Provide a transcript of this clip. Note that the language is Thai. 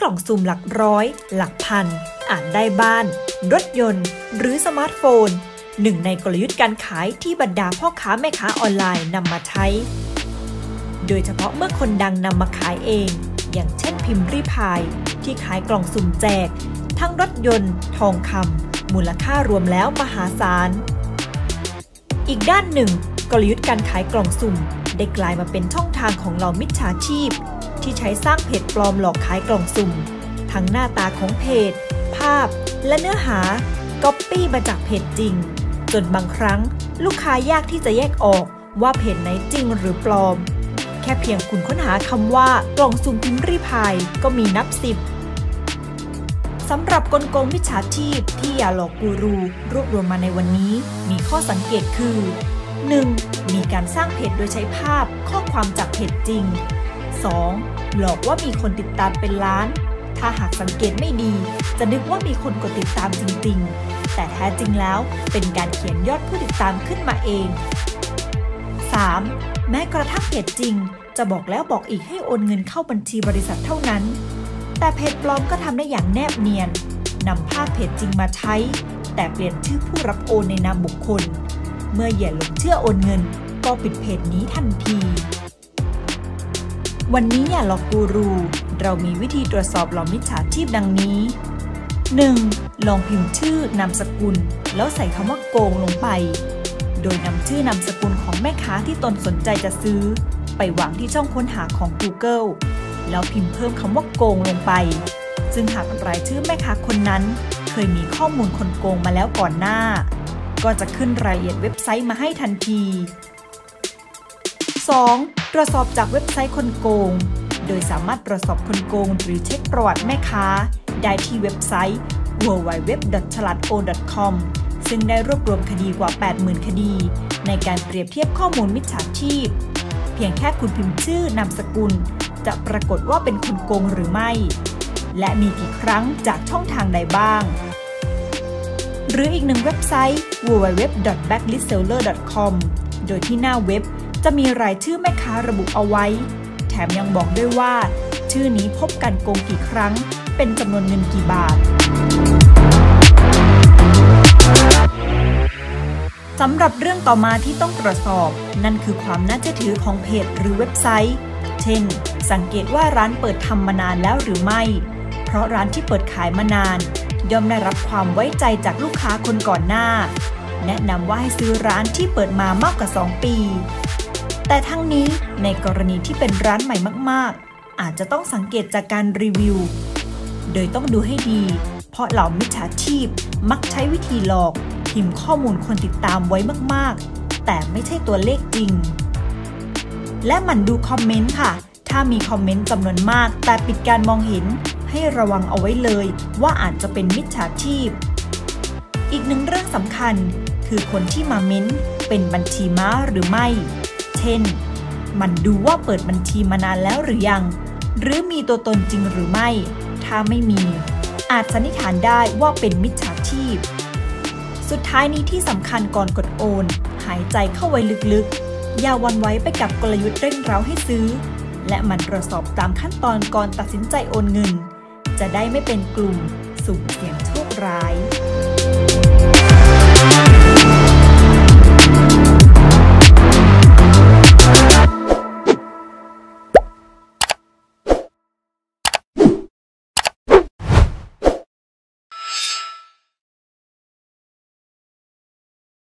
กล่องสุ่มหลักร้อยหลักพันอาจได้บ้านรถยนต์หรือสมาร์ทโฟนหนึ่งในกลยุทธ์การขายที่บรรดาพ่อค้าแม่ค้าออนไลน์นำมาใช้โดยเฉพาะเมื่อคนดังนำมาขายเองอย่างเช่นพิมพ์ริพายที่ขายกล่องสุ่มแจกทั้งรถยนต์ทองคำมูลค่ารวมแล้วมหาศาลอีกด้านหนึ่งกลยุทธ์การขายกล่องสุ่มได้กลายมาเป็นช่องทางของเหล่ามิจฉาชีพที่ใช้สร้างเพจปลอมหลอกขายกล่องสุ่มทั้งหน้าตาของเพจภาพและเนื้อหาก๊อปปี้มาจากเพจจริงจนบางครั้งลูกค้ายากที่จะแยกออกว่าเพจไหนจริงหรือปลอมแค่เพียงคุณค้นหาคำว่ากล่องสุ่มพิมพ์ริพายก็มีนับ10สำหรับกลโกงมิจฉาชีพที่อย่าหลอกกูรูรวบรวมมาในวันนี้มีข้อสังเกตคือ 1. มีการสร้างเพจโดยใช้ภาพข้อความจากเพจจริง 2. หลอกว่ามีคนติดตามเป็นล้านถ้าหากสังเกตไม่ดีจะนึกว่ามีคนกดติดตามจริงๆแต่แท้จริงแล้วเป็นการเขียนยอดผู้ติดตามขึ้นมาเอง 3. แม้กระทั่งเพจจริงจะบอกแล้วบอกอีกให้โอนเงินเข้าบัญชีบริษัทเท่านั้นแต่เพจปลอมก็ทำได้อย่างแนบเนียนนำภาพเพจจริงมาใช้แต่เปลี่ยนชื่อผู้รับโอนในนามบุคคลเมื่อเหยื่อหลงเชื่อโอนเงินก็ปิดเพจนี้ทันทีวันนี้อย่าหลอกกูรูเรามีวิธีตรวจสอบเหล่ามิจฉาชีพดังนี้ 1. ลองพิมพ์ชื่อนามสกุลแล้วใส่คำว่าโกงลงไปโดยนำชื่อนามสกุลของแม่ค้าที่ตนสนใจจะซื้อไปวางที่ช่องค้นหาของ Google แล้วพิมพ์เพิ่มคำว่าโกงลงไปซึ่งหากรายชื่อแม่ค้าคนนั้นเคยมีข้อมูลคนโกงมาแล้วก่อนหน้าก็จะขึ้นรายละเอียดเว็บไซต์มาให้ทันที 2. ตรวจสอบจากเว็บไซต์คนโกงโดยสามารถตรวจสอบคนโกงหรือเช็คประวัติแม่ค้าได้ที่เว็บไซต์ www.chalato.com ซึ่งได้รวบรวมคดีกว่า 80,000 คดีในการเปรียบเทียบข้อมูลมิจฉาชีพเพียงแค่คุณพิมพ์ชื่อนามสกุลจะปรากฏว่าเป็นคนโกงหรือไม่และมีกี่ครั้งจากช่องทางใดบ้างหรืออีกหนึ่งเว็บไซต์ www.blacklistseller.com โดยที่หน้าเว็บจะมีรายชื่อแม่ค้าระบุเอาไว้แถมยังบอกด้วยว่าชื่อนี้พบการโกงกี่ครั้งเป็นจำนวนเงินกี่บาทสำหรับเรื่องต่อมาที่ต้องตรวจสอบนั่นคือความน่าเชื่อถือของเพจหรือเว็บไซต์เช่นสังเกตว่าร้านเปิดทำมานานแล้วหรือไม่เพราะร้านที่เปิดขายมานานย่อมได้รับความไว้ใจจากลูกค้าคนก่อนหน้าแนะนำว่าให้ซื้อร้านที่เปิดมามากกว่า2 ปีแต่ทั้งนี้ในกรณีที่เป็นร้านใหม่มากๆอาจจะต้องสังเกตจากการรีวิวโดยต้องดูให้ดีเพราะเหล่ามิจฉาชีพมักใช้วิธีหลอกพิมพ์ข้อมูลคนติดตามไว้มากๆแต่ไม่ใช่ตัวเลขจริงและหมั่นดูคอมเมนต์ค่ะถ้ามีคอมเมนต์จำนวนมากแต่ปิดการมองเห็นให้ระวังเอาไว้เลยว่าอาจจะเป็นมิจฉาชีพอีกหนึ่งเรื่องสำคัญคือคนที่มาเม้นเป็นบัญชีม้าหรือไม่เช่นมันดูว่าเปิดบัญชีมานานแล้วหรือยังหรือมีตัวตนจริงหรือไม่ถ้าไม่มีอาจสันนิษฐานได้ว่าเป็นมิจฉาชีพสุดท้ายนี้ที่สำคัญก่อนกดโอนหายใจเข้าไว้ลึกๆอย่าหวั่นไหวไปกับกลยุทธ์เร่งเร้าให้ซื้อและมันตรวจสอบตามขั้นตอนก่อนตัดสินใจโอนเงินจะได้ไม่เป็นกลุ่มสุ่มเสี่ยงโชคร้าย